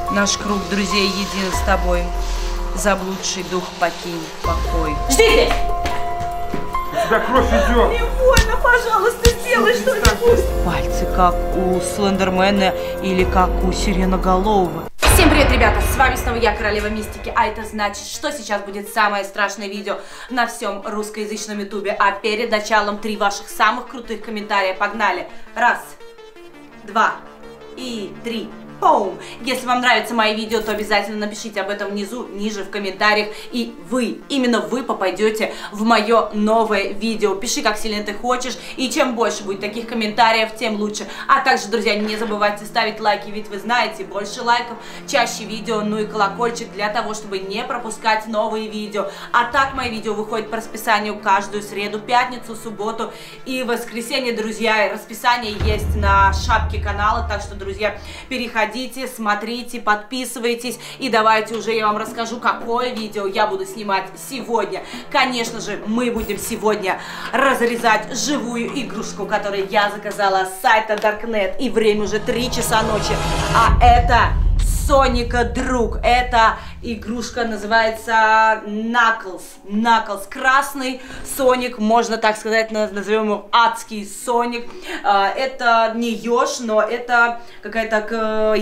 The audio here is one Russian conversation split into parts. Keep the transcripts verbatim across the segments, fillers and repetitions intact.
Наш круг друзей един с тобой. Заблудший дух покинь покой. Жди! У тебя кровь идет. Не больно, пожалуйста, сделай что-нибудь. Пальцы как у Слендермена или как у Сиреноголового. Всем привет, ребята! С вами снова я, Королева Мистики, а это значит, что сейчас будет самое страшное видео на всем русскоязычном ютубе. А перед началом три ваших самых крутых комментария. Погнали! Раз, два и три. Поум! Если вам нравятся мои видео, то обязательно напишите об этом внизу, ниже в комментариях. И вы, именно вы попадете в мое новое видео. Пиши, как сильно ты хочешь, и чем больше будет таких комментариев, тем лучше. А также, друзья, не забывайте ставить лайки, ведь вы знаете, больше лайков, чаще видео, ну и колокольчик для того, чтобы не пропускать новые видео. А так мои видео выходят по расписанию каждую среду, пятницу, субботу и воскресенье, друзья. Расписание есть на шапке канала, так что, друзья, переходите. Смотрите, подписывайтесь, и давайте уже я вам расскажу, какое видео я буду снимать сегодня. Конечно же, мы будем сегодня разрезать живую игрушку, которую я заказала с сайта Даркнет, и время уже три часа ночи, а это Соника друг. Эта игрушка называется Knuckles. Knuckles. Красный Соник, можно так сказать, назовем его адский Соник. Это не еж, но это какая-то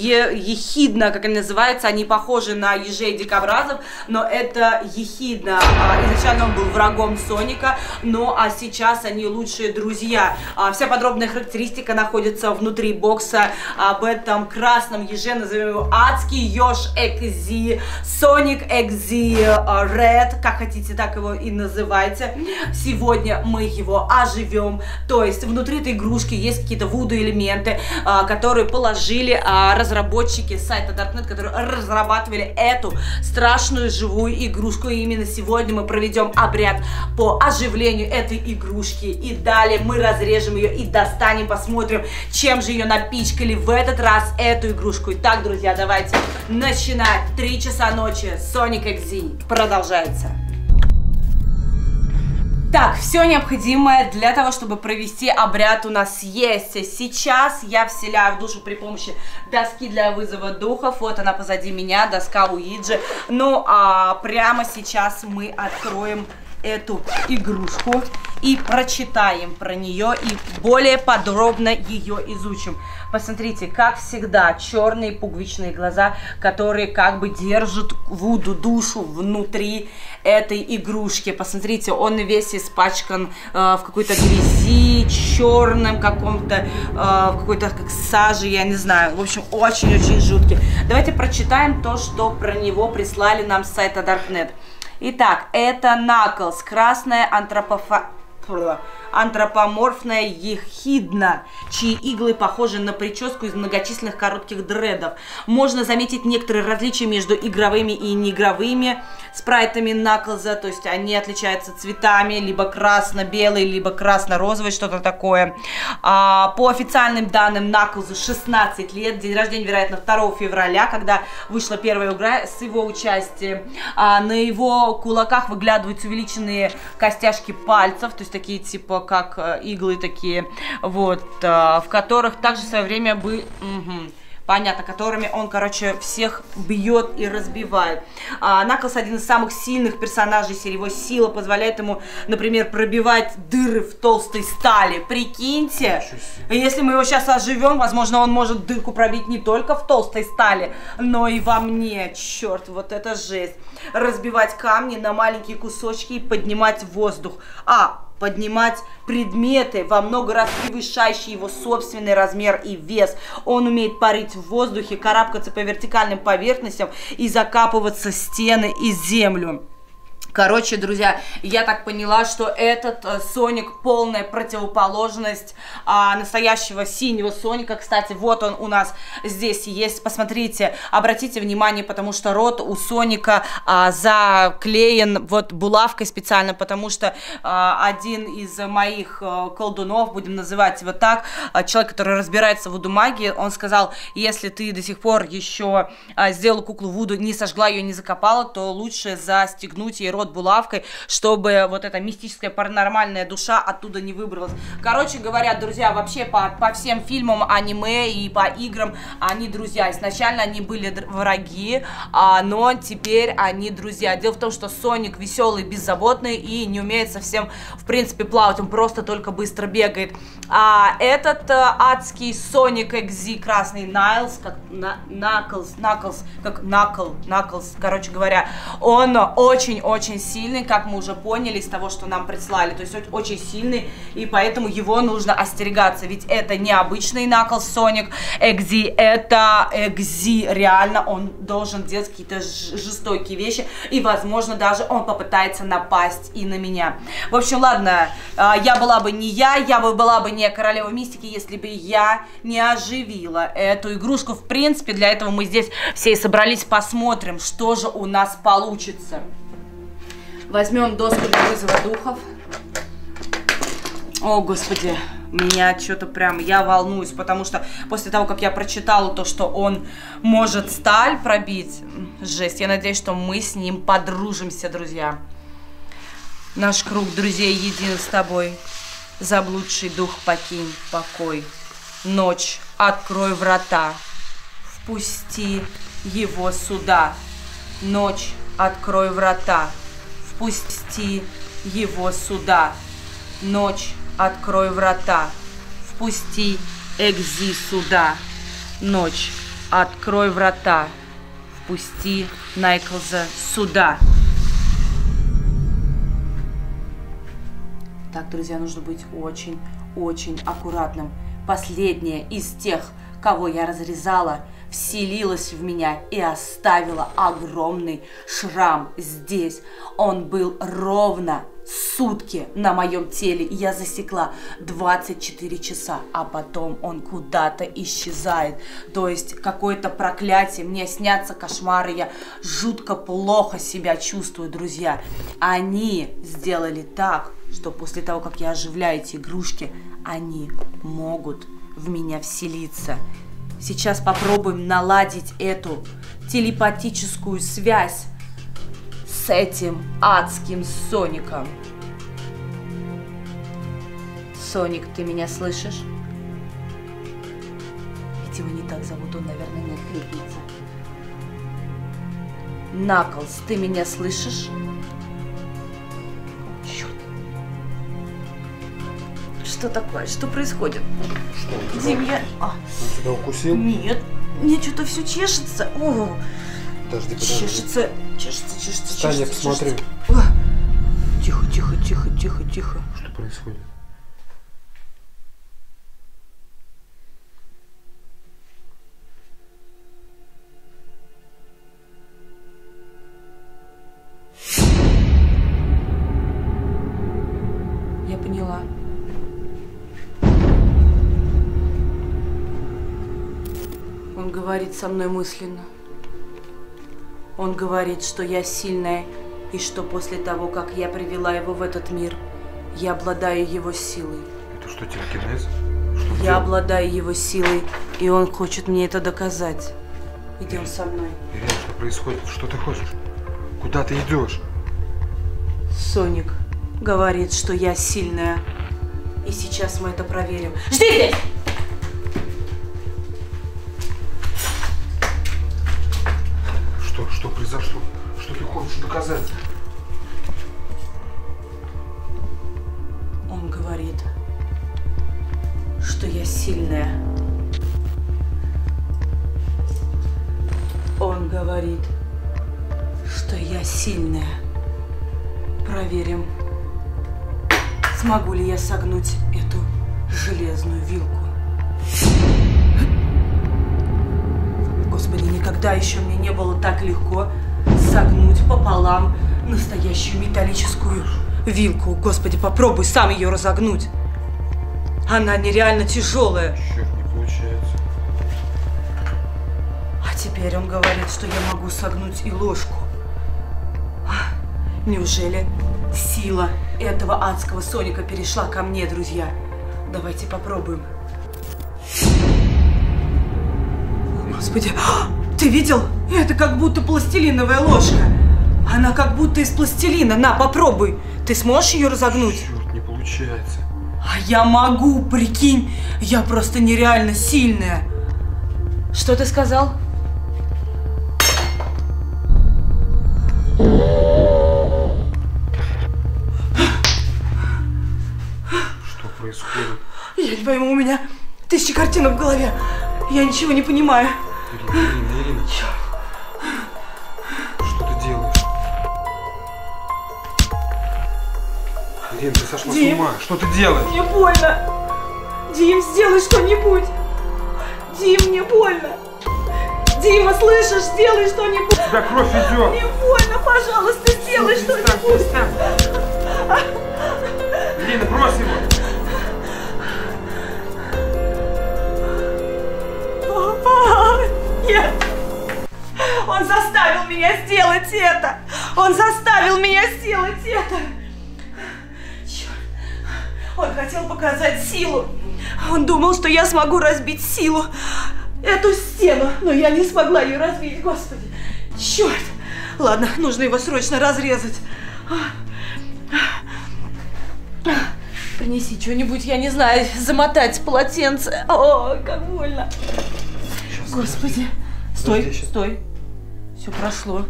ехидна, как они называются. Они похожи на ежей дикобразов, но это ехидна. Изначально он был врагом Соника, ну а сейчас они лучшие друзья. Вся подробная характеристика находится внутри бокса. Об этом красном еже, назовем его адский еж Экзи, Соник Экзи Ред, как хотите, так его и называйте. Сегодня мы его оживем, то есть внутри этой игрушки есть какие-то вуду элементы, которые положили разработчики сайта Даркнет, которые разрабатывали эту страшную живую игрушку. И именно сегодня мы проведем обряд по оживлению этой игрушки, и далее мы разрежем ее и достанем, посмотрим, чем же ее напичкали в этот раз эту игрушку. Итак, друзья, давайте начинать. Три часа ночи. Соник Экзи продолжается. Так, все необходимое для того, чтобы провести обряд, у нас есть. Сейчас я вселяю в душу при помощи доски для вызова духов. Вот она позади меня, доска Уиджи. Ну, а прямо сейчас мы откроем эту игрушку и прочитаем про нее, и более подробно ее изучим. Посмотрите, как всегда, черные пуговичные глаза, которые как бы держат вуду душу внутри этой игрушки. Посмотрите, он весь испачкан э, в какой-то грязи, черном каком-то, э, в какой-то как саже, я не знаю. В общем, очень-очень жуткий. Давайте прочитаем то, что про него прислали нам с сайта Даркнет. Итак, это Knuckles, красная антропофа... антропоморфная ехидна, чьи иглы похожи на прическу из многочисленных коротких дредов. Можно заметить некоторые различия между игровыми и неигровыми спрайтами Наклза, то есть они отличаются цветами, либо красно-белый, либо красно-розовый, что-то такое. А, по официальным данным, Наклзу шестнадцать лет, день рождения, вероятно, второго февраля, когда вышла первая игра с его участием. А, на его кулаках выглядывают увеличенные костяшки пальцев, то есть такие типа как э, иглы такие, вот, э, в которых также в свое время бы, угу, понятно, которыми он, короче, всех бьет и разбивает. А, Наклз один из самых сильных персонажей серии. Его сила позволяет ему, например, пробивать дыры в толстой стали. Прикиньте, если мы его сейчас оживем, возможно, он может дырку пробить не только в толстой стали, но и во мне. Черт, вот это жесть. Разбивать камни на маленькие кусочки и поднимать в воздух. А, поднимать предметы, во много раз превышающие его собственный размер и вес. Он умеет парить в воздухе, карабкаться по вертикальным поверхностям и закапываться в стены и землю. Короче, друзья, я так поняла, что этот э, Соник полная противоположность э, настоящего синего Соника. Кстати, вот он у нас здесь есть. Посмотрите, обратите внимание, потому что рот у Соника э, заклеен вот булавкой специально, потому что э, один из моих э, колдунов, будем называть его так, э, человек, который разбирается в вуду-магии, он сказал, если ты до сих пор еще э, сделала куклу вуду, не сожгла ее, не закопала, то лучше застегнуть ей рот рот булавкой, чтобы вот эта мистическая паранормальная душа оттуда не выбралась. Короче говоря, друзья, вообще по, по всем фильмам, аниме и по играм они друзья. Изначально они были враги, а, но теперь они друзья. Дело в том, что Соник веселый, беззаботный и не умеет совсем, в принципе, плавать. Он просто только быстро бегает. А этот а, адский Соник икс зи, красный Найлз, как Наклз, Наклз, как Накл, Наклз, короче говоря, он очень-очень сильный, как мы уже поняли из того, что нам прислали. То есть очень сильный, и поэтому его нужно остерегаться. Ведь это не обычный Наклз Соник икс зи, это икс зи. Реально он должен делать какие-то жестокие вещи, и, возможно, даже он попытается напасть и на меня. В общем, ладно, я была бы не я, я бы была бы не королева мистики, если бы я не оживила эту игрушку. В принципе, для этого мы здесь все и собрались. Посмотрим, что же у нас получится. Возьмем доску для вызова духов. О, господи, меня что-то прям, я волнуюсь, потому что после того, как я прочитала то, что он может сталь пробить, жесть, я надеюсь, что мы с ним подружимся, друзья. Наш круг друзей един с тобой. Заблудший дух, покинь покой. Ночь, открой врата. Впусти его сюда. Ночь, открой врата. Впусти его сюда. Ночь, открой врата. Впусти икс зи сюда. Ночь, открой врата. Впусти Найклза сюда. Так, друзья, нужно быть очень-очень аккуратным. Последняя из тех, кого я разрезала, вселилась в меня и оставила огромный шрам здесь. Он был ровно сутки на моем теле, и я засекла двадцать четыре часа, а потом он куда-то исчезает. То есть какое-то проклятие, мне снятся кошмары, я жутко плохо себя чувствую, друзья. Они сделали так, что после того, как я оживляю эти игрушки, они могут в меня вселиться. Сейчас попробуем наладить эту телепатическую связь с этим адским Соником. Соник, ты меня слышишь? Ведь его не так зовут, он, наверное, не откликнется. Наклз, ты меня слышишь? Черт. Что такое? Что происходит? Что? Дим, я... А. Он тебя укусил? Нет, мне что-то все чешется. О, подожди, подожди. Чешется, чешется, чешется, Встань, я чешется, посмотрю. Чешется. Тихо, тихо, тихо, тихо, тихо. Что происходит? Я поняла. Он говорит со мной мысленно. Он говорит, что я сильная, и что после того, как я привела его в этот мир, я обладаю его силой. Это что, телекинез? Что я обладаю его силой, и он хочет мне это доказать. Идем со мной. Ирина, что происходит? Что ты хочешь? Куда ты идешь? Соник говорит, что я сильная. И сейчас мы это проверим. Жди здесь! Что? Что произошло? Что ты хочешь доказать? Он говорит, что я сильная. Он говорит, что я сильная. Проверим, смогу ли я согнуть эту железную вилку. Господи, никогда еще мне не было так легко согнуть пополам настоящую металлическую вилку. Господи, попробуй сам ее разогнуть. Она нереально тяжелая. Черт, не получается. А теперь он говорит, что я могу согнуть и ложку. Неужели сила этого адского Соника перешла ко мне, друзья? Давайте попробуем. Господи, ты видел? Это как будто пластилиновая ложка. Она как будто из пластилина. На, попробуй. Ты сможешь ее разогнуть? Черт, не получается. А я могу, прикинь. Я просто нереально сильная. Что ты сказал? Что происходит? Я не пойму, у меня тысячи картинок в голове. Я ничего не понимаю. Ирина, Ирина, Ирина. Что ты делаешь? Ирина, ты сошла Дим. с ума. Что ты делаешь? Мне больно. Дим, сделай что-нибудь. Дим, мне больно. Дима, слышишь? Сделай что-нибудь. У тебя кровь идет. Мне больно, пожалуйста, сделай что-нибудь. Ирина, брось его. Нет. Он заставил меня сделать это. Он заставил меня сделать это. Черт. Он хотел показать силу. Он думал, что я смогу разбить силу. Эту стену. Но я не смогла ее разбить, Господи. Черт. Ладно, нужно его срочно разрезать. Принеси что-нибудь, я не знаю, замотать полотенце. О, как больно. Сейчас, Господи. Стой, Подожди, щас. стой. Все прошло.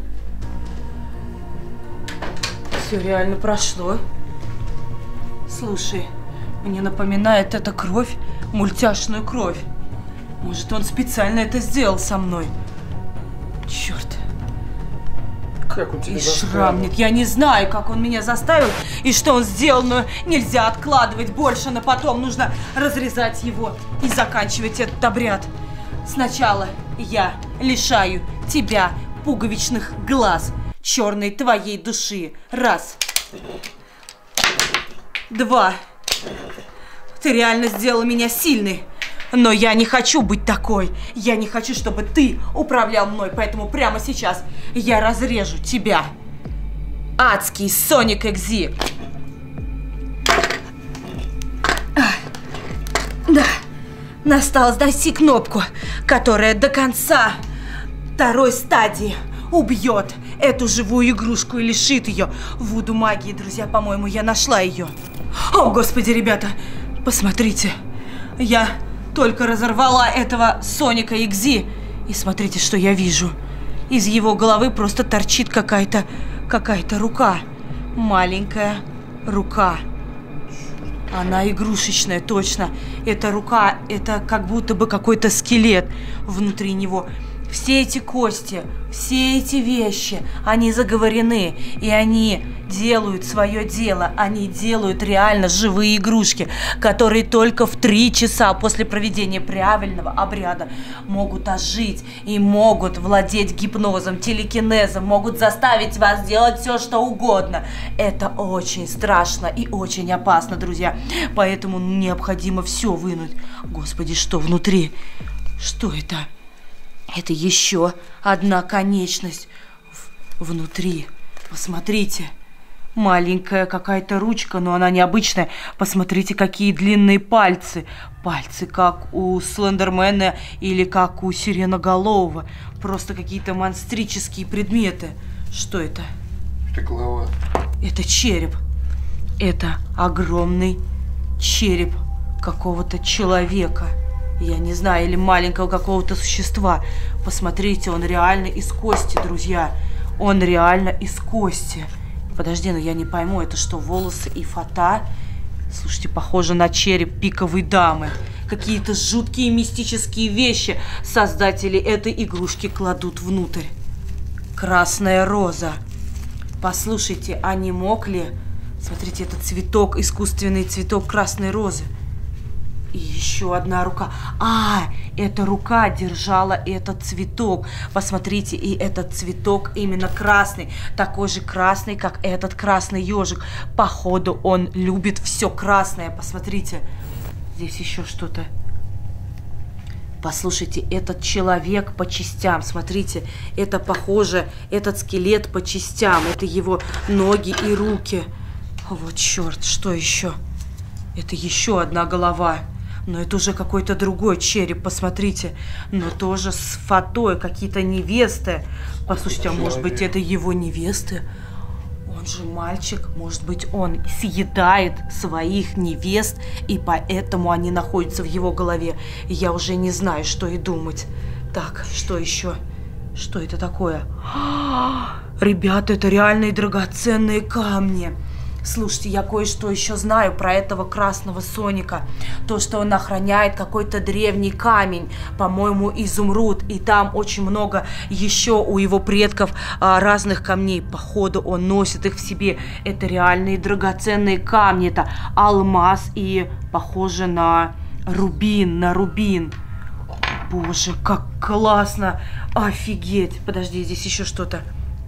Все реально прошло. Слушай, мне напоминает эта кровь мультяшную кровь. Может, он специально это сделал со мной. Черт. Как он тебя И заставил? шрам нет. Я не знаю, как он меня заставил и что он сделал, но нельзя откладывать больше на потом. Нужно разрезать его и заканчивать этот обряд. Сначала я лишаю тебя пуговичных глаз, черной твоей души. Раз. Два. Ты реально сделала меня сильной. Но я не хочу быть такой. Я не хочу, чтобы ты управлял мной. Поэтому прямо сейчас я разрежу тебя. Адский Соник Экзи. Да. Настало найти кнопку, которая до конца второй стадии убьет эту живую игрушку и лишит ее вуду магии. Друзья, по-моему, я нашла ее. О, Господи, ребята, посмотрите. Я только разорвала этого Соника Экзи. И смотрите, что я вижу. Из его головы просто торчит какая-то какая-то рука. Маленькая рука. Она игрушечная, точно. Эта рука, это как будто бы какой-то скелет внутри него. Все эти кости, все эти вещи, они заговорены, и они делают свое дело. Они делают реально живые игрушки, которые только в три часа после проведения правильного обряда могут ожить и могут владеть гипнозом, телекинезом, могут заставить вас делать все, что угодно. Это очень страшно и очень опасно, друзья. Поэтому необходимо все вынуть. Господи, что внутри? Что это? Это еще одна конечность в- внутри. Посмотрите. Маленькая какая-то ручка, но она необычная. Посмотрите, какие длинные пальцы. Пальцы, как у Слендермена или как у Сиреноголового. Просто какие-то монстрические предметы. Что это? Это голова. Это череп. Это огромный череп какого-то человека. Я не знаю, или маленького какого-то существа. Посмотрите, он реально из кости, друзья. Он реально из кости. Подожди, но я не пойму, это что, волосы и фата? Слушайте, похоже на череп пиковой дамы. Какие-то жуткие мистические вещи создатели этой игрушки кладут внутрь. Красная роза. Послушайте, а не мог ли... Смотрите, это цветок, искусственный цветок красной розы. И еще одна рука. А, эта рука держала этот цветок. Посмотрите, и этот цветок именно красный. Такой же красный, как этот красный ежик. Походу, он любит все красное. Посмотрите, здесь еще что-то. Послушайте, этот человек по частям. Смотрите, это похоже, этот скелет по частям. Это его ноги и руки. Вот черт, что еще? Это еще одна голова. Но это уже какой-то другой череп, посмотрите. Но тоже с фатой, какие-то невесты. Послушайте, а может быть это его невесты? Он же мальчик, может быть он съедает своих невест, и поэтому они находятся в его голове. И я уже не знаю, что и думать. Так, что еще? Что это такое? Ребята, это реальные драгоценные камни. Слушайте, я кое-что еще знаю про этого красного Соника. То, что он охраняет какой-то древний камень, по-моему, изумруд. И там очень много еще у его предков а, разных камней. Походу, он носит их в себе. Это реальные драгоценные камни. Это алмаз и похоже на рубин, на рубин. Боже, как классно! Офигеть! Подожди, здесь еще что-то.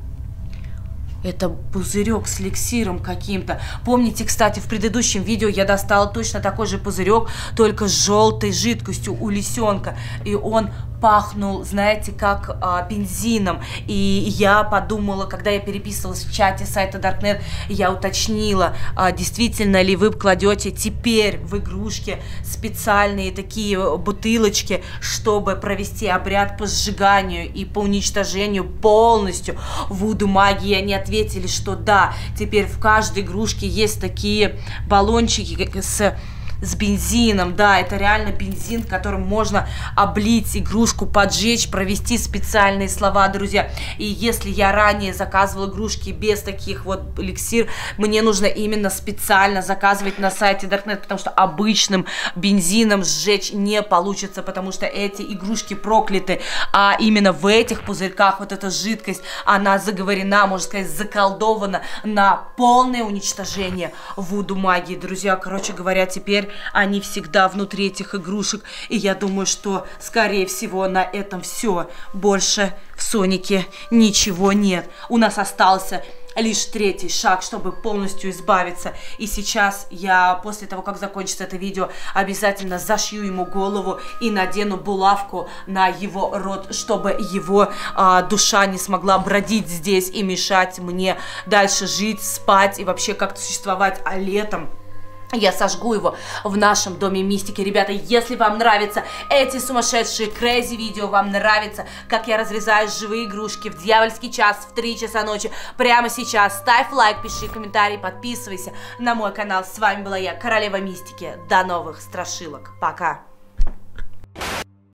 Это пузырек с эликсиром каким-то. Помните, кстати, в предыдущем видео я достала точно такой же пузырек, только с желтой жидкостью у лисенка. И он пахнул, знаете, как а, бензином. И я подумала, когда я переписывалась в чате сайта Darknet, я уточнила, а, действительно ли вы кладете теперь в игрушки специальные такие бутылочки, чтобы провести обряд по сжиганию и по уничтожению полностью вуду магии. Они ответили, что да, теперь в каждой игрушке есть такие баллончики с... с бензином, да, это реально бензин, которым можно облить игрушку, поджечь, провести специальные слова, друзья. И если я ранее заказывала игрушки без таких вот эликсир, мне нужно именно специально заказывать на сайте Darknet, потому что обычным бензином сжечь не получится, потому что эти игрушки прокляты, а именно в этих пузырьках вот эта жидкость, она заговорена, можно сказать, заколдована на полное уничтожение вуду магии, друзья. Короче говоря, теперь они всегда внутри этих игрушек. И я думаю, что, скорее всего, на этом все. Больше в Сонике ничего нет. У нас остался лишь третий шаг, чтобы полностью избавиться. И сейчас я, после того, как закончится это видео, обязательно зашью ему голову и надену булавку на его рот, чтобы его а, душа не смогла бродить здесь и мешать мне дальше жить, спать и вообще как-то существовать. А летом я сожгу его в нашем доме мистики. Ребята, если вам нравятся эти сумасшедшие crazy видео, вам нравится, как я разрезаю живые игрушки в дьявольский час в три часа ночи, прямо сейчас ставь лайк, пиши комментарий, подписывайся на мой канал. С вами была я, Королева Мистики. До новых страшилок. Пока.